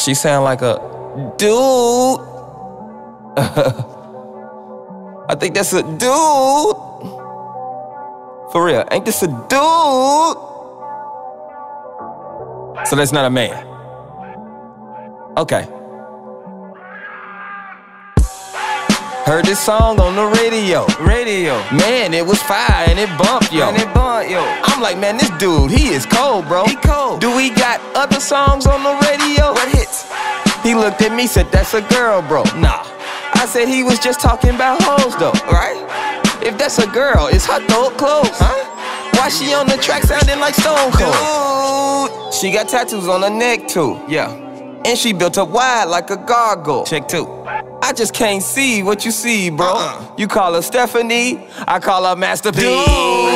She sound like a dude. I think that's a dude. For real, ain't this a dude? So that's not a man. Okay. Heard this song on the radio. Man, it was fire and it bumped, yo. I'm like, man, this dude, he is cold, bro. He cold. Do we got other songs on the radio? What hits? He looked at me, said, that's a girl, bro. Nah. I said he was just talking about hoes, though. Right? If that's a girl, is her throat closed? Huh? Why she on the track sounding like Stone Cold? Dude. She got tattoos on her neck, too. Yeah. And she built up wide like a gargoyle. Check two. I just can't see what you see, bro. You call her Stephanie, I call her Master P. Dude.